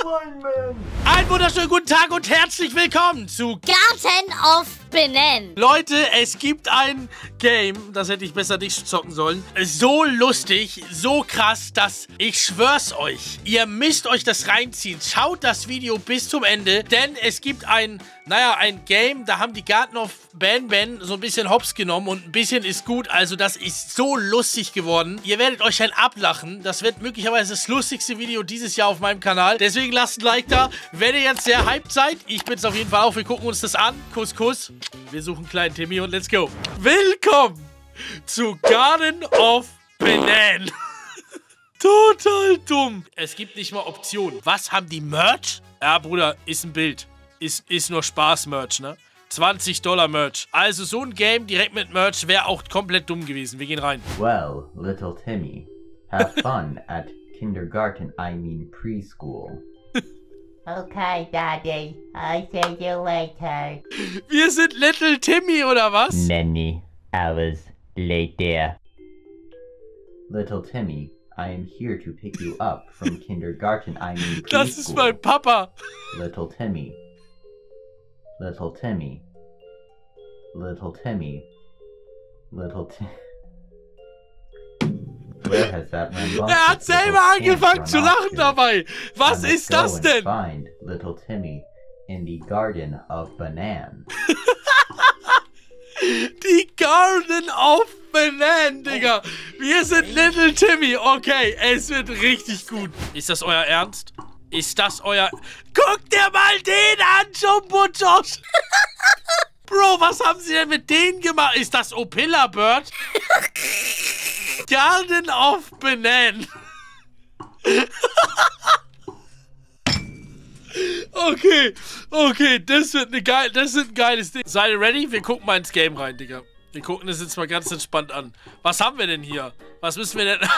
Einen wunderschönen guten Tag und herzlich willkommen zu Garten of Benin. Leute, es gibt ein Game, das hätte ich besser nicht zocken sollen. So lustig, so krass, dass ich schwör's euch, ihr müsst euch das reinziehen. Schaut das Video bis zum Ende, denn es gibt ein Game, da haben die Garten of Ben so ein bisschen hops genommen und ein bisschen ist gut. Also das ist so lustig geworden. Ihr werdet euch ein ablachen. Das wird möglicherweise das lustigste Video dieses Jahr auf meinem Kanal. Deswegen lasst ein Like da, wenn ihr jetzt sehr hyped seid. Ich bin's auf jeden Fall auch. Wir gucken uns das an. Kuss, Kuss. Wir suchen kleinen Timmy und let's go. Willkommen zu Garten of Benin. Total dumm. Es gibt nicht mal Optionen. Was haben die Merch? Ja, Bruder, ist ein Bild. Ist nur Spaß-Merch, ne? $20 Merch. Also so ein Game direkt mit Merch wäre auch komplett dumm gewesen. Wir gehen rein. Well, little Timmy, have fun at kindergarten, preschool. Okay, Daddy. I'll see you later. Wir sind Little Timmy, oder was? Many hours later. Little Timmy, I am here to pick you up from kindergarten, preschool. Das ist mein Papa. Little Timmy. Little Timmy. Little Timmy. Little Timmy. Where has that rambunctious Hat selber angefangen zu lachen dabei. Was ist das denn? Find little Timmy in the Garden of Benin. Die Garden of Benin, Digga. Wir sind Little Timmy. Okay, es wird richtig gut. Ist das euer Ernst? Ist das euer... Guckt dir mal den an, Jumbo Josh. Bro, was haben sie denn mit denen gemacht? Ist das Opilla Bird? Garden of Benin. Okay, das wird ein geiles Ding. Seid ihr ready? Wir gucken mal ins Game rein, Digga. Wir gucken das jetzt mal ganz entspannt an. Was haben wir denn hier? Was müssen wir denn...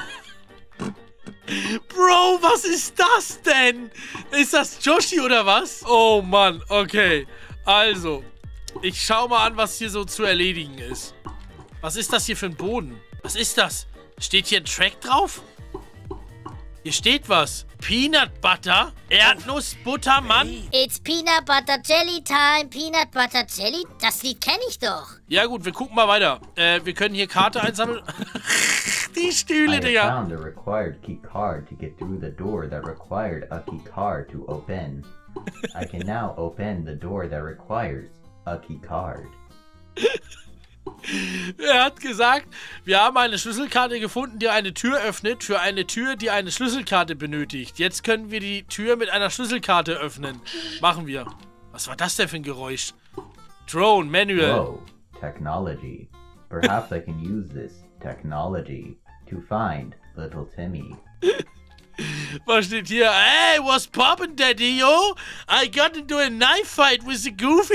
Bro, was ist das denn? Ist das Joshi oder was? Oh Mann, okay. Also, ich schau mal an, was hier so zu erledigen ist. Was ist das hier für ein Boden? Was ist das? Steht hier ein Track drauf? Hier steht was. Peanut Butter? Erdnuss, Butter, Mann? It's Peanut Butter Jelly Time. Peanut Butter Jelly? Das Lied kenne ich doch. Ja gut, wir gucken mal weiter. Wir können hier Karte einsammeln. Die Stühle, I Digga. found the required key card to get through the door that required a key card to open. I can now open the door that requires a key card. Er hat gesagt, wir haben eine Schlüsselkarte gefunden, die eine Tür öffnet, für eine Tür, die eine Schlüsselkarte benötigt. Jetzt können wir die Tür mit einer Schlüsselkarte öffnen. Machen wir. Was war das denn für ein Geräusch? Drone, Manual. Whoa, technology. Perhaps I can use this technology to find little Timmy. Was steht hier? Hey, what's poppin', Daddy, yo? I got into a knife fight with the Goofy.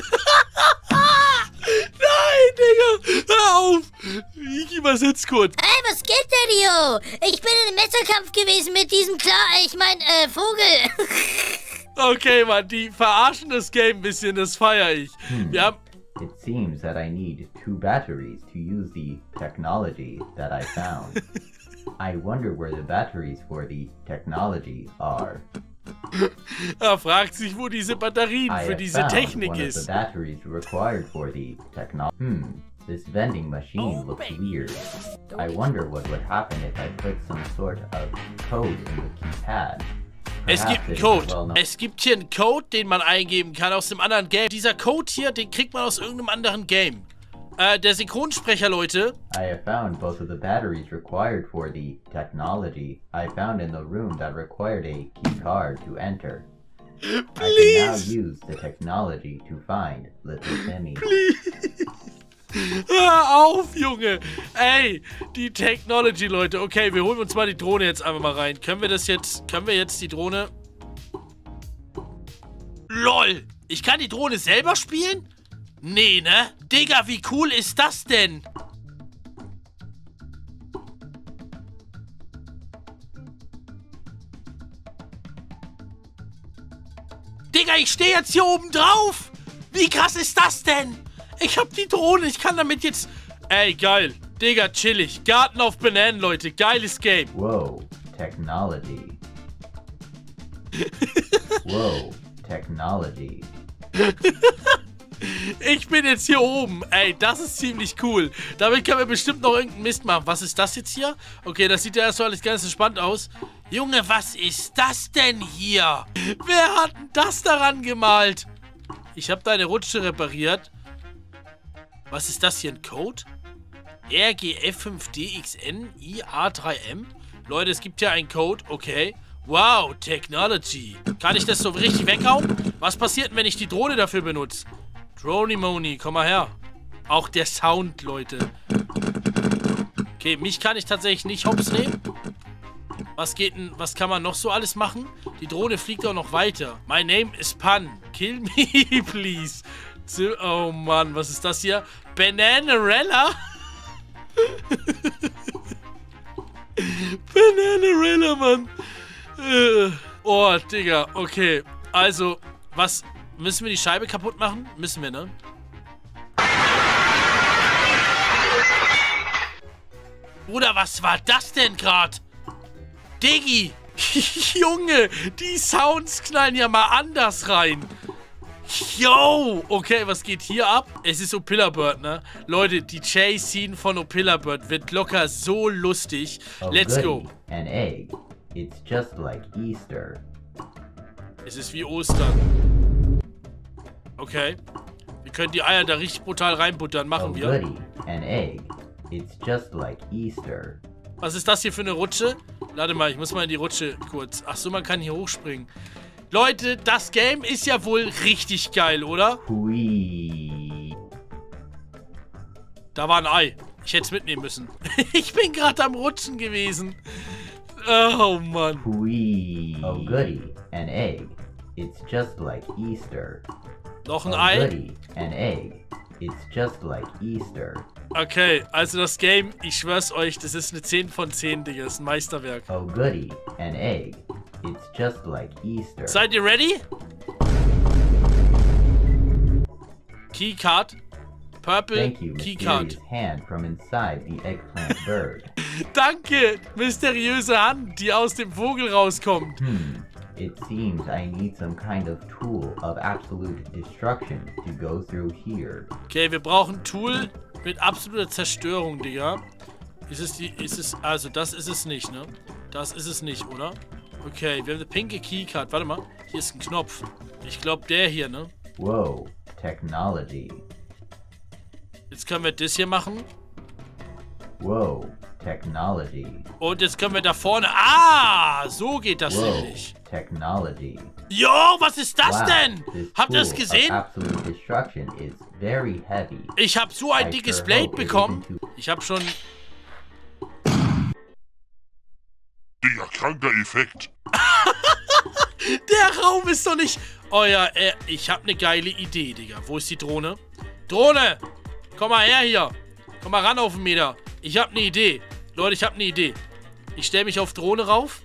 Nein, Digga, hör auf. Ich übersetze kurz. Hey, was geht, Daddy-o? Ich bin in einem Messerkampf gewesen mit diesem Vogel. Okay, Mann, die verarschen das Game ein bisschen, das feiere ich. Wir haben... It seems that I need 2 batteries to use the technology that I found. I wonder where the batteries for the technology are. Er fragt sich, wo diese Batterien für diese Technik one ist. of the batteries required for the technology. This vending machine looks weird. I wonder what would happen if I put some sort of code in the keypad. Es gibt einen Code. Es gibt hier einen Code, den man eingeben kann aus einem anderen Game. Dieser Code hier, den kriegt man aus irgendeinem anderen Game. Der Synchronsprecher, Leute. I have found both of the batteries required for the technology I found in the room that required a key card to enter. Please. I can now use the technology to find little Timmy. Please. Hör auf, Junge. Ey, die Technology, Leute. Okay, wir holen uns mal die Drohne jetzt einfach mal rein. Können wir jetzt die Drohne... LOL. Ich kann die Drohne selber spielen? Nee, ne? Digga, wie cool ist das denn? Digga, ich stehe jetzt hier oben drauf. Wie krass ist das denn? Ich hab die Drohne, ich kann damit jetzt... Ey, geil. Digga, chillig. Garten of Benin, Leute. Geiles Game. Whoa, technology. Whoa, technology. Ich bin jetzt hier oben. Ey, das ist ziemlich cool. Damit können wir bestimmt noch irgendeinen Mist machen. Was ist das jetzt hier? Okay, das sieht ja erstmal alles ganz entspannt aus. Junge, was ist das denn hier? Wer hat denn das daran gemalt? Ich habe deine Rutsche repariert. Was ist das hier? Ein Code? RGF5DXNIA3M? Leute, es gibt ja einen Code. Okay. Wow, Technology. Kann ich das so richtig weghauen? Was passiert, wenn ich die Drohne dafür benutze? Dronimoni, komm mal her. Auch der Sound, Leute. Okay, mich kann ich tatsächlich nicht hops nehmen. Was geht denn, was kann man noch so alles machen? Die Drohne fliegt auch noch weiter. My name is Pan. Kill me, please. Oh Mann, was ist das hier? Bananarella? Bananarella, Mann. Oh, Digga. Okay. Also, was... Müssen wir die Scheibe kaputt machen? Müssen wir, ne? Bruder, was war das denn gerade? Diggi! Junge, die Sounds knallen ja mal anders rein. Yo! Okay, was geht hier ab? Es ist Opilla Bird, ne? Leute, die Chase-Scene von Opilla Bird wird locker so lustig. Let's go. An egg. It's just like Easter. Es ist wie Ostern. Okay. Wir können die Eier da richtig brutal reinbuttern. Machen wir. Goody. An egg. It's just like Easter. Was ist das hier für eine Rutsche? Warte mal, ich muss mal in die Rutsche kurz. Ach so, man kann hier hochspringen. Leute, das Game ist ja wohl richtig geil, oder? Hui. Da war ein Ei. Ich hätte es mitnehmen müssen. Ich bin gerade am Rutschen gewesen. Oh, Mann. Hui. Oh, goody. An egg. It's just like Easter. Noch ein Oh, Ei. goody. An egg. It's just like Easter. Okay, also das Game, ich schwör's euch, das ist eine 10 von 10, Digga. Das ist ein Meisterwerk. Oh, goody. An egg. It's just like Easter. Seid ihr ready? Keycard. Purple Thank you, Keycard. mysterious hand from inside the eggplant bird. Danke, mysteriöse Hand, die aus dem Vogel rauskommt. It seems I need some kind of tool of absolute destruction to go through here. Okay, wir brauchen ein Tool mit absoluter Zerstörung, Digga. Also das ist es nicht, ne? Das ist es nicht, oder? Okay, wir haben eine pinke Keycard. Warte mal, hier ist ein Knopf. Ich glaube, der hier, ne? Whoa, technology. Jetzt können wir das hier machen. Whoa, technology. Und jetzt können wir da vorne... Ah, so geht das Whoa, nämlich. technology. Jo, was ist das denn? This Habt ihr das tool gesehen? of absolute destruction is very heavy. Ich habe so ein I dickes sure Blade hope it bekommen. isn't too- Ich habe schon... Digga, kranker Effekt. Der Raum ist doch nicht... Oh ja, ich habe eine geile Idee, Digga. Wo ist die Drohne? Drohne! Komm mal her hier. Komm mal ran auf den Meter. Ich habe eine Idee. Leute, ich habe eine Idee. Ich stelle mich auf Drohne rauf.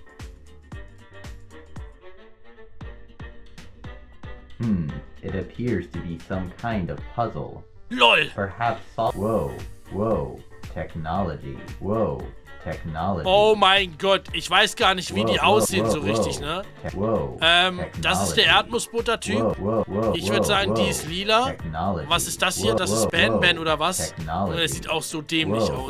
It appears to be some kind of puzzle. LOL! Perhaps Whoa, whoa, technology. Whoa, technology. Oh mein Gott, ich weiß gar nicht, wie die aussehen so richtig, ne? Whoa, Das ist der Erdnussbutter-Typ. Ich würde sagen, die ist lila. Was ist das hier? Das ist Ban oder was? Das sieht auch so dämlich aus.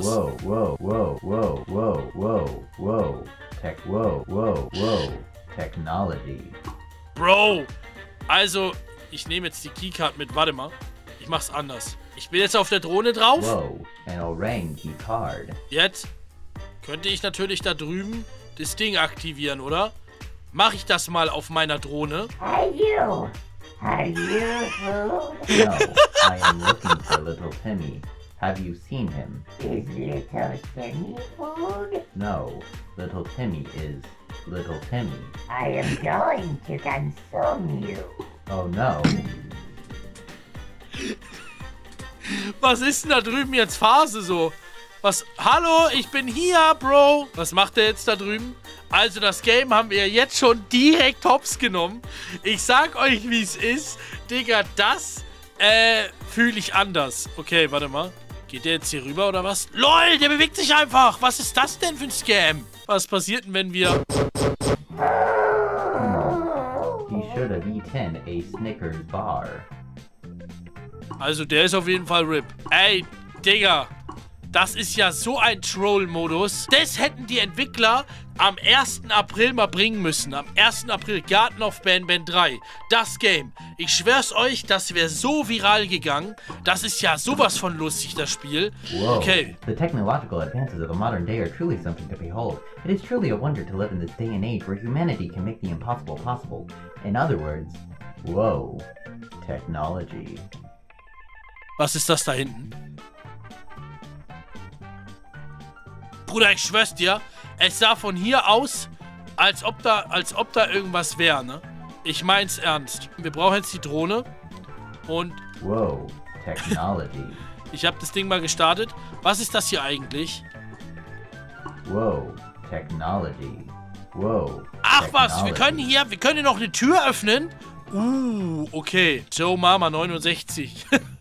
Technology. Bro, also, ich nehme jetzt die Keycard mit. Warte mal, ich mach's anders. Ich bin jetzt auf der Drohne drauf. Whoa, an orange card. Jetzt könnte ich natürlich da drüben das Ding aktivieren, oder? Mache ich das mal auf meiner Drohne. Are you who? No, I am looking for little Timmy. Have you seen him? Is little Timmy food? No, little Timmy is little Timmy. I am going to consume you. Oh no. Was ist denn da drüben jetzt Phase so? Was? Hallo, ich bin hier, Bro. Was macht der jetzt da drüben? Also das Game haben wir jetzt schon direkt hops genommen. Ich sag euch, wie es ist. Digga, das fühle ich anders. Okay, warte mal. Geht der jetzt hier rüber oder was? LOL, der bewegt sich einfach. Was ist das denn für ein Scam? Was passiert denn, wenn wir... V10 a Snickers bar. Also der ist auf jeden Fall RIP. Ey, Digga. Das ist ja so ein Troll-Modus. Das hätten die Entwickler am 1. April mal bringen müssen. Am 1. April, Garten of Banban 3. Das Game. Ich schwör's euch, das wäre so viral gegangen. Das ist ja sowas von lustig, das Spiel. Whoa. Okay. The technological advances of the modern day are truly something to behold. It is truly a wonder to live in this day and age where humanity can make the impossible possible. In other words, whoa, technology. Was ist das da hinten? Bruder, ich schwör's dir, es sah von hier aus, als ob da irgendwas wäre, ne? Ich mein's ernst. Wir brauchen jetzt die Drohne. Und... Whoa, technology. Ich habe das Ding mal gestartet. Was ist das hier eigentlich? Whoa, technology. Whoa. Ach was, wir können hier noch eine Tür öffnen. Okay. Joe Mama 69.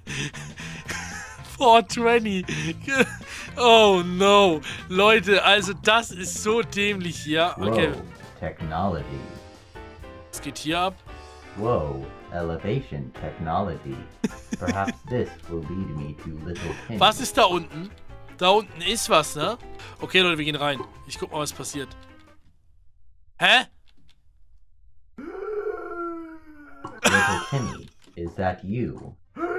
420. Oh no. Leute, also das ist so dämlich hier. Okay. Whoa, technology. Was geht hier ab? Whoa, elevation technology. Perhaps this will lead me to Little Timmy. Was ist da unten? Da unten ist was, ne? Okay, Leute, wir gehen rein. Ich guck mal, was passiert. Hä? Little Timmy, is that you?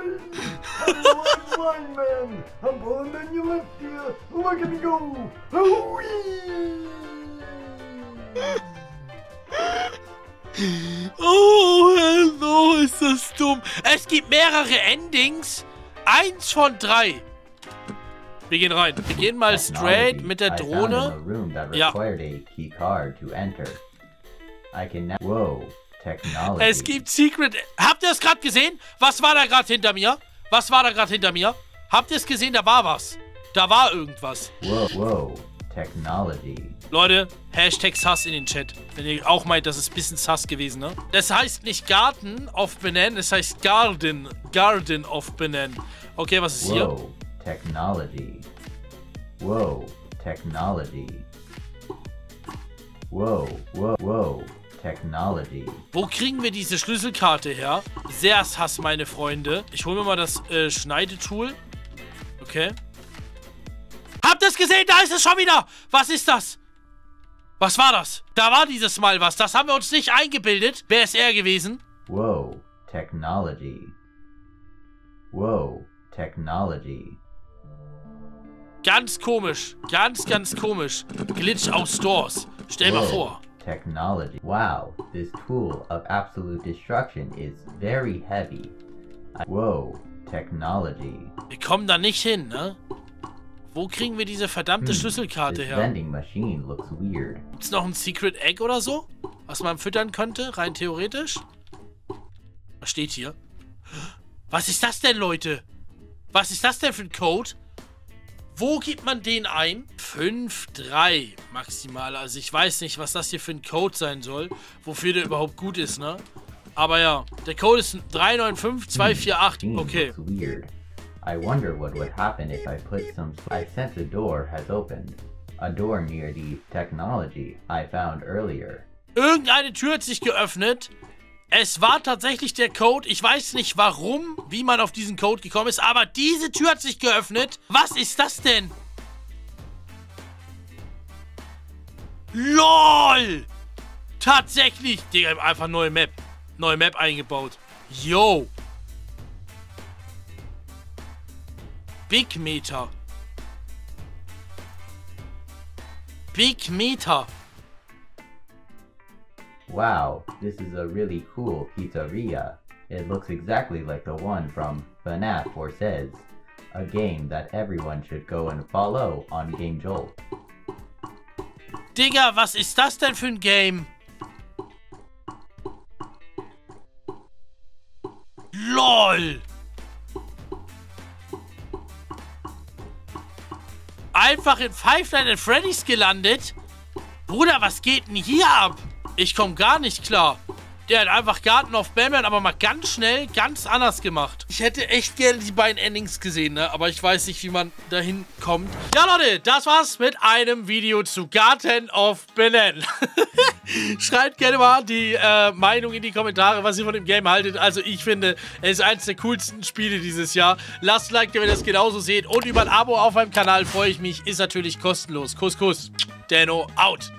Fine, man. I'm pulling down your left here. Look at me go. Oh, hello, ist das dumm. Es gibt mehrere Endings. 1 von 3. Wir gehen rein. Wir gehen mal straight mit der Drohne. Ja. Whoa, technology. Es gibt Secret... Habt ihr es gerade gesehen? Was war da gerade hinter mir? Was war da gerade hinter mir? Habt ihr es gesehen? Da war was. Da war irgendwas. Whoa, technology. Leute, Hashtag Sass in den Chat. Wenn ihr auch meint, das ist ein bisschen Sass gewesen, ne? Das heißt nicht Garden of Banan, es heißt Garden of Banan. Okay, was ist hier? Whoa, technology. Whoa, technology. Whoa, technology. Wo kriegen wir diese Schlüsselkarte her? Sehr Sass, meine Freunde. Ich hole mir mal das Schneidetool. Okay. Habt ihr es gesehen? Da ist es schon wieder. Was ist das? Was war das? Da war dieses Mal was. Das haben wir uns nicht eingebildet. Wer ist er gewesen? Whoa, technology. Whoa, technology. Ganz komisch. Ganz komisch. Glitch aus Stores. Stell mal vor. Technology. Wow, this tool of absolute destruction is very heavy. Whoa, technology. Wir kommen da nicht hin, ne? Wo kriegen wir diese verdammte Schlüsselkarte This her? vending machine looks weird. Gibt's noch ein Secret Egg oder so? Was man füttern könnte, rein theoretisch? Was steht hier? Was ist das denn, Leute? Was ist das denn für ein Code? Wo gibt man den ein? 5,3 maximal. Also ich weiß nicht, was das hier für ein Code sein soll. Wofür der überhaupt gut ist, ne? Aber ja, der Code ist 395248. Okay. Looks weird. I wonder what would happen if I put some... I sense a door has opened. A door near the technology I found earlier. Irgendeine Tür hat sich geöffnet. Es war tatsächlich der Code. Ich weiß nicht warum, wie man auf diesen Code gekommen ist, aber diese Tür hat sich geöffnet. Was ist das denn? LOL! Tatsächlich. Digga, einfach neue Map. Neue Map eingebaut. Yo. Big Meter. Big Meter. Wow, this is a really cool pizzeria. It looks exactly like the one from FNAF 4 Says, a game that everyone should go and follow on Game Jolt. Digga, was ist das denn für ein Game? LOL! Einfach in Five Nights at Freddy's gelandet? Bruder, was geht denn hier ab? Ich komme gar nicht klar. Der hat einfach Garten of Bannerman, aber mal ganz schnell, ganz anders gemacht. Ich hätte echt gerne die beiden Endings gesehen, ne? Aber ich weiß nicht, wie man dahin kommt. Ja, Leute, das war's mit einem Video zu Garten of Bannerman. Schreibt gerne mal die Meinung in die Kommentare, was ihr von dem Game haltet. Also ich finde, es ist eines der coolsten Spiele dieses Jahr. Lasst ein Like, wenn ihr das genauso seht. Und über ein Abo auf meinem Kanal freue ich mich. Ist natürlich kostenlos. Kuss, Kuss. Dano out.